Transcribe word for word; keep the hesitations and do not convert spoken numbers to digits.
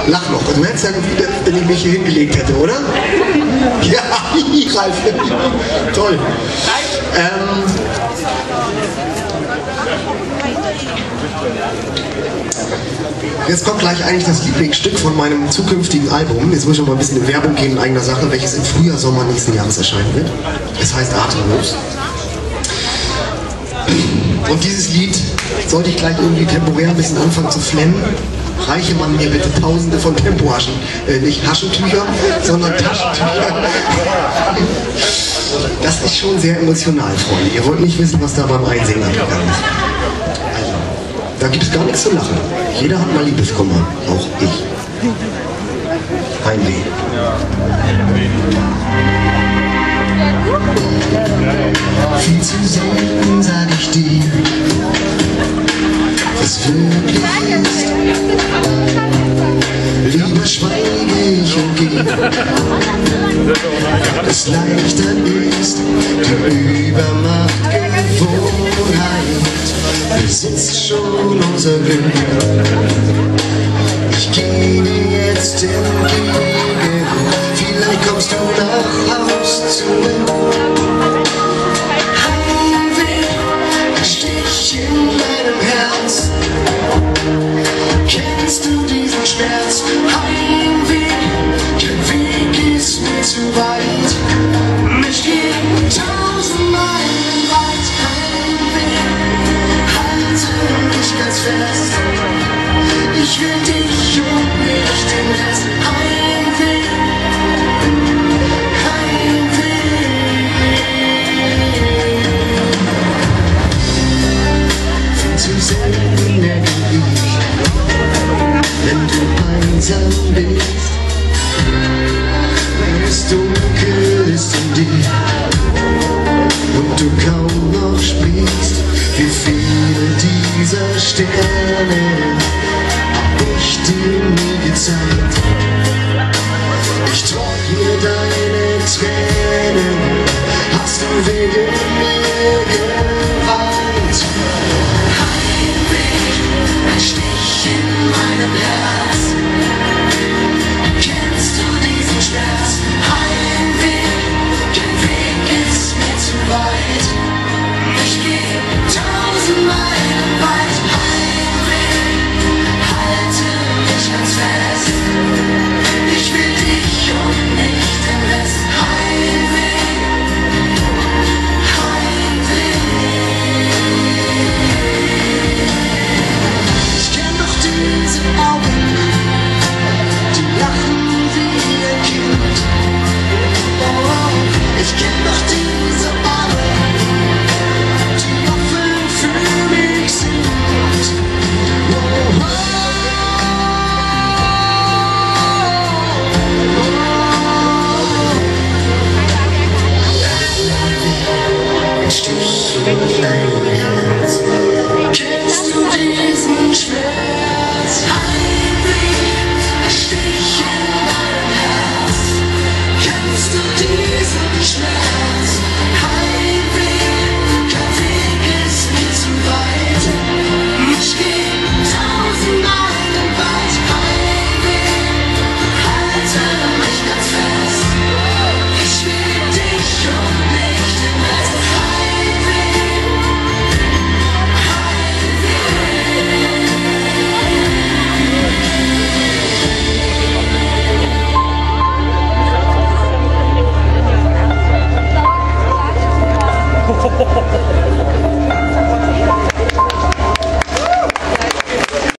Lach noch. Du hättest ja wieder, wenn ich mich hier hingelegt hätte, oder? Ja, Ralf. Toll. Ähm, Jetzt kommt gleich eigentlich das Lieblingsstück von meinem zukünftigen Album. Jetzt muss ich noch mal ein bisschen in Werbung gehen in eigener Sache, welches im Frühjahr, Sommer nächsten Jahres erscheinen wird. Es heißt Atemlos. Und dieses Lied sollte ich gleich irgendwie temporär ein bisschen anfangen zu flennen. Reiche man mir bitte tausende von Tempohaschen, äh, nicht Haschentücher, sondern Taschentücher. Das ist schon sehr emotional, Freunde. Ihr wollt nicht wissen, was da beim Einsingen angegangen ist. Also, da gibt es gar nichts zu lachen. Jeder hat mal Liebeskummer, auch ich. Heimweh. Viel zu selten sag ich dir, was wirklich ist. Lieber schweige ich und gehe. Es leichter ist, die Übermacht Gewohnheit besitzt schon unser Glück. Ich gehe dir jetzt entgegen, vielleicht kommst du nach Haus zurück. Heimweh, ein Stich in meinem Herz. Kennst du diesen Schmerz? Heimweh, kein Weg ist mir zu weit. Ich gehe tausend Meilen weit. Heimweh, halte mich ganz fest. Ich will dich und nicht den Rest. Heimweh, Heimweh. Viel zu selten merke ich, wenn du einsam bist, wenn es dunkel ist in dir und du kaum noch sprichst, wie viele dieser Sterne hab ich dir nie gezeigt. Ich trag mir deine Tränen, hast du wegen mir geweint. Heimweh, ein Stich in meinem Herz. Kennst du diesen Schmerz? Heimweh, kein Weg ist mir zu weit. Ich geh tausend Meilen weit. Heimweh, halte mich ganz fest. Ich will dich und nicht den Rest. Heimweh, Heimweh. Ich kenn doch diese Augen, die lachen wie ein Kind. Oh, ich kenn doch diese Arme, die offen für mich sind. Oh, oh, oh. Ein Stich in dein Herz. Kennst du diesen Schmerz? Heimweh, ein Stich in dein Herz. Kennst du diesen Schmerz? Heimweh, kein Weg ist mir zu weit. Ich geh tausend Meilen weit. Heimweh, halte mich ganz fest. Ich will dich und nicht den Rest. Heimweh, Ho, ho, ho, ho.